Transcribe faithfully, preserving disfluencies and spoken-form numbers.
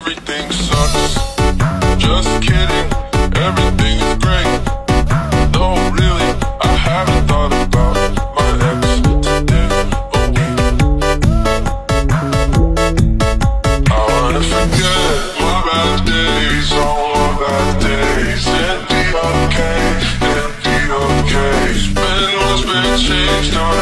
Everything sucks. Just kidding. Everything is great. No, really, I haven't thought about my ex today. Oh, I wanna forget my bad days, all my bad days, and be okay, and be okay. Spend what's been changed on